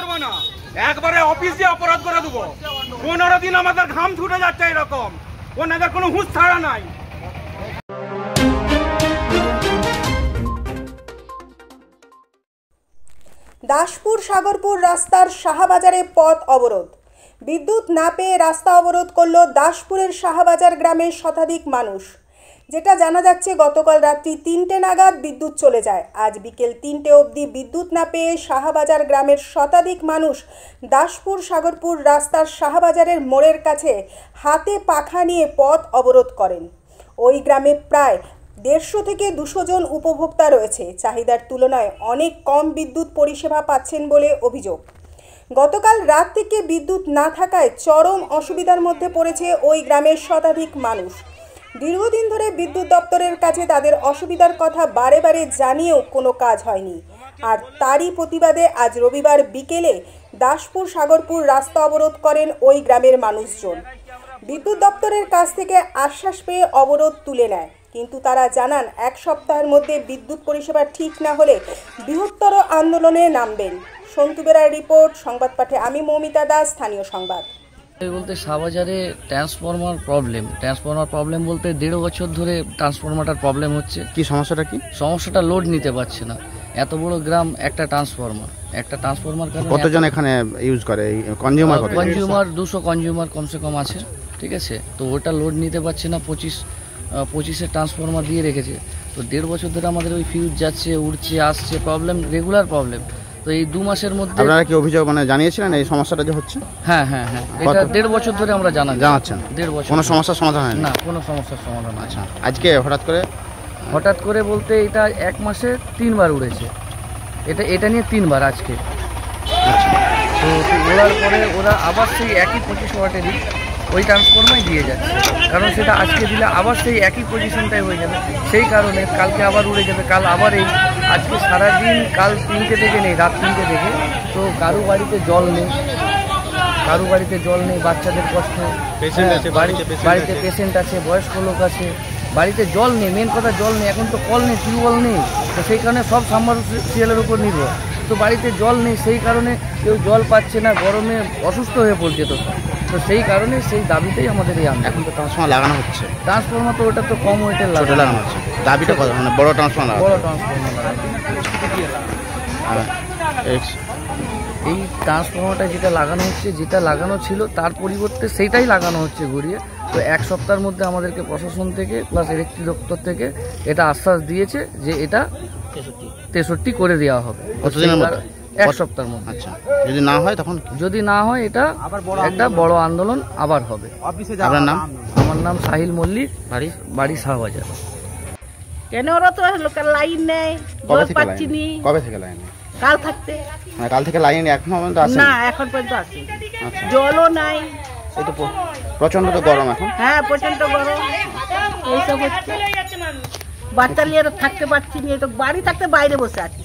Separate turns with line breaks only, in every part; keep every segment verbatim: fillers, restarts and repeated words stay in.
করবো না, একবারে অফিসে অপরাধ করে দেবো। পনেরো দিন আমাদের ঘাম ছুটে যাচ্ছে এরকম, ওনাদের কোনো হুঁশ ছাড়া নাই।
দাসপুর সাগরপুর রাস্তার শাহবাজারে পথ অবরোধ। বিদ্যুৎ না পেয়ে রাস্তা অবরোধ করল দাসপুরের শাহবাজার গ্রামের শতাধিক মানুষ। যেটা জানা যাচ্ছে, গতকাল রাত্রি তিনটে নাগাদ বিদ্যুৎ চলে যায়। আজ বিকেল তিনটে অবধি বিদ্যুৎ না পেয়ে শাহবাজার গ্রামের শতাধিক মানুষ দাসপুর সাগরপুর রাস্তার শাহবাজারের মোড়ের কাছে হাতে পাখা নিয়ে পথ অবরোধ করেন। ওই গ্রামে প্রায় দেড়শো থেকে দুশো জন উপভোক্তা রয়েছে। চাহিদার তুলনায় অনেক কম বিদ্যুৎ পরিষেবা পাচ্ছেন বলে অভিযোগ। গতকাল রাত থেকে বিদ্যুৎ না থাকায় চরম অসুবিধার মধ্যে পড়েছে ওই গ্রামের শতাধিক মানুষ। দীর্ঘদিন ধরে বিদ্যুৎ দপ্তরের কাছে তাদের অসুবিধার কথা বারে বারে জানিয়েও কোনো কাজ হয়নি। আর তারই প্রতিবাদে আজ রবিবার বিকেলে দাসপুর সাগরপুর রাস্তা অবরোধ করেন ওই গ্রামের মানুষজন। বিদ্যুৎ দপ্তরের কাছ থেকে আশ্বাস পেয়ে অবরোধ তুলে নেয়, কিন্তু তারা জানান এক সপ্তাহের মধ্যে বিদ্যুৎ পরিষেবা ঠিক না হলে বৃহত্তর আন্দোলনে নামবেন। সন্তু বেরার রিপোর্ট, সংবাদ পাঠে আমি মৌমিতা দাস, স্থানীয় সংবাদ।
বলতে শাহবাজারে ট্রান্সফরমার প্রবলেম ট্রান্সফরমার প্রবলেম বলতে দেড় বছর ধরে ট্রান্সফরমারটার প্রবলেম হচ্ছে।
কি সমস্যাটা? কি সমস্যাটা?
লোড নিতে পারছে না। এত বড় গ্রাম, একটা ট্রান্সফরমার একটা ট্রান্সফরমার
কতজন এখানে ইউজ করে? কনজিউমার কত?
কনজিউমার দুশো কনজিউমার কমসে কম আছে। ঠিক আছে, তো ওটা লোড নিতে পারছে না। পঁচিশ পঁচিশের ট্রান্সফরমার দিয়ে রেখেছে। তো দেড় বছর ধরে আমাদের ওই ফিউজ যাচ্ছে, উঠছে, আসছে, প্রবলেম, রেগুলার প্রবলেম। তো এই দু মাসের মধ্যে
আপনারা কি অভিযোগ মানে জানিয়েছিলেন এই সমস্যাটা যে হচ্ছে?
হ্যাঁ হ্যাঁ হ্যাঁ এটা দেড় বছর ধরে আমরা জানা
জানাচ্ছেন।
দেড় বছর
কোনো সমস্যার সমাধান হয়
না? কোনো সমস্যার সমাধান।
আচ্ছা, আজকে হঠাৎ করে
হঠাৎ করে বলতে এটা এক মাসে তিনবার উড়েছে। এটা এটা নিয়ে তিনবার আজকে। তো ওড়ার পরে ওরা আবার সেই একই পঁচিশ ওয়াটেরই ওই ট্রান্সফরমাই দিয়ে যাচ্ছে। কারণ সেটা আজকে দিলে আবার সেই একই পজিশনটাই হয়ে যাবে। সেই কারণে কালকে আবার উড়ে যাবে, কাল আবার এই। আজকে সারাদিন, কাল তিনটে থেকে নেই, রাত তিনটে থেকে। তো কারো বাড়িতে জল নেই, কারো বাড়িতে জল নেই, বাচ্চাদের কষ্ট, বাড়িতে পেশেন্ট আছে, বয়স্ক লোক আছে, বাড়িতে জল নেই। মেন কথা জল নেই, এখন তো কল নেই, টিউবওয়েল নেই। তো সেই কারণে সব সাবমার্সিবলের উপর নির্ভর। তো বাড়িতে জল নেই, সেই কারণে কেউ জল পাচ্ছে না, গরমে অসুস্থ হয়ে পড়ছে। তো তো সেই কারণে সেই দাবিতেই আমাদের এই আন্দোলন।
এখন তো ট্রান্সফরমার লাগানো হচ্ছে।
ট্রান্সফরমার তো ওটা তো কম ওয়েটের
লাগানো হচ্ছে। দাবিটা কত? মানে বড় ট্রান্সফরমার?
বড় ট্রান্সফরমার। এই ট্রান্সফরমারটা যেটা লাগানো হচ্ছে, যেটা লাগানো ছিল তার পরিবর্তে সেইটাই লাগানো হচ্ছে ঘুরিয়ে। তো এক সপ্তাহের মধ্যে আমাদেরকে প্রশাসন থেকে প্লাস ইলেকট্রিক দপ্তর থেকে এটা আশ্বাস দিয়েছে যে এটা তেষট্টি করে দেওয়া হবে।
কতদিনের মধ্যে?
এক সপ্তাহের মধ্যে।
আচ্ছা, যদি না হয় তখন?
যদি না হয় এটা একটা বড় আন্দোলন আবার হবে।
আপনার নাম?
আমার নাম সাহিল মল্লিক, বাড়ি বাড়ি শাহবাজার।
কেন ওরা তো লোকাল লাইন নেই, জল পাচ্ছি নি।
কবে থেকে লাইন?
কাল থাকতে।
মানে কাল থেকে লাইন এখনো পর্যন্ত আসে
না? এখন পর্যন্ত আসে। জলও নাই।
এই তো প্রচন্ড তো গরম এখন।
হ্যাঁ, প্রচন্ড গরম। এইসব হচ্ছে, বাচ্চা নিয়ে থাকতে পারছি না। তো বাড়ি থাকতে বাইরে বসে আছি।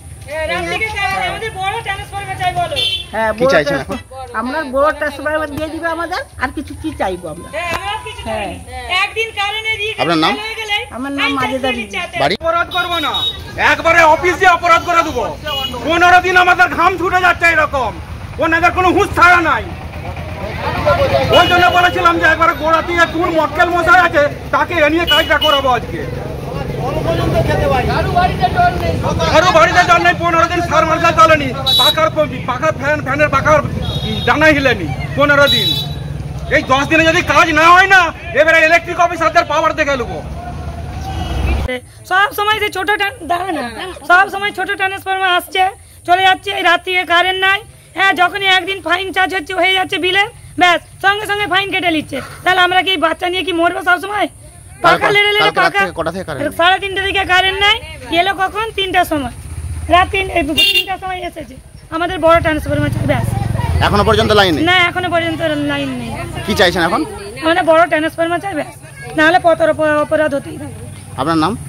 হ্যাঁ, আমরা বড় ট্রান্সফরমার দিয়ে দিবে আমাদের। আর কিছু কি চাইবো আমরা? হ্যাঁ।
আপনার নাম?
আমার নাম মাজেদা বিবি।
অপরাধ করবো না, একবারে অফিসে অপরাধ করে দেবো। পনেরো দিন আমাদের ঘাম ছুটে যাচ্ছে এরকম, ওনাদের কোনো হুঁশ ছাড়া নাই। ওই জন্য বলেছিলাম যে একবারে গোড়া দিয়ে তুর মক্কেল মশাই আছে, তাকে এ নিয়ে কাজটা করাবো আজকে। কারো বাড়িতে জল নেই, পনেরো দিন সার মার্শাল চলেনি, পাখার পাখার ফ্যান ফ্যানের পাখার ডানা হিলেনি পনেরো দিন। এই দশ দিনে যদি কাজ না হয় না, এবারে ইলেকট্রিক অফিসারদের পাওয়ার দেখে নেবো।
সব সময় যে ছোট দাঁড়া না, সব সময় ছোট ট্রান্সফরমার আসছে, চলে যাচ্ছে। এই রাত থেকে কারেন্ট নাই। হ্যাঁ, যখনই একদিন ফাইন চার্জ হচ্ছে, হয়ে যাচ্ছে বিলে, ব্যাস সঙ্গে সঙ্গে ফাইন কেটে নিচ্ছে। তাহলে আমরা কি বাচ্চা নিয়ে কি মরবো সব সময়? পাখা লেড়ে লেড়ে পাখা। সাড়ে তিনটে থেকে কারেন্ট নাই, এলো কখন? তিনটার সময়, রাত তিন তিনটার সময় এসেছে। আমাদের বড় ট্রান্সফরমার চাই, ব্যাস।
এখনো পর্যন্ত লাইন নেই?
না, এখনো পর্যন্ত লাইন নেই।
কি চাইছেন এখন?
আমাদের বড় ট্রান্সফরমার চাই, ব্যাস। নাহলে পথর অপরাধ হতেই থাকবে।
আপনার নাম?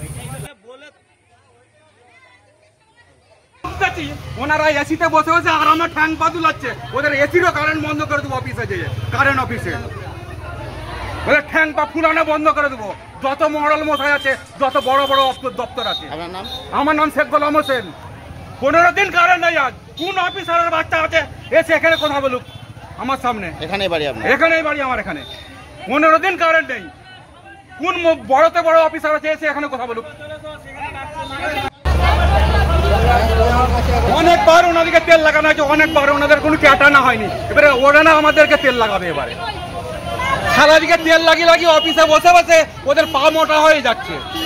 ওনারা এসিতে বসে বসে আরামে ঠ্যাং পা দুলাচ্ছে। ওদের এসিরও কারেন্ট বন্ধ করে দেবো অফিসে যেয়ে, কারেন্ট অফিসে ওদের ঠ্যাং পা ফুলানো বন্ধ করে দেবো। যত মডেল মশাই আছে, যত বড় বড় দপ্তর আছে।
আপনার নাম?
আমার নাম শেখ গোলাম হোসেন। পনেরো দিন কারেন্ট নেই আজ। কোন অফিসারের বাচ্চা আছে এসে এখানে কথা বলুক আমার সামনে?
এখানেই বাড়ি আপনার?
এখানেই বাড়ি আমার এখানে। পনেরো দিন কারেন্ট নেই। কোন ম- বড়তে বড় অফিসার আছে এসে এখানে কথা বলুক? অনেকবার ওনাদেরকে তেল লাগানো হয়েছে, অনেকবার ওনাদের কোনো ক্যাটানা হয়নি। এবারে ওরা না আমাদেরকে তেল লাগাবে এবারে। সারাদিকে তেল লাগিয়ে লাগিয়ে অফিসে বসে বসে ওদের পা মোটা হয়ে যাচ্ছে।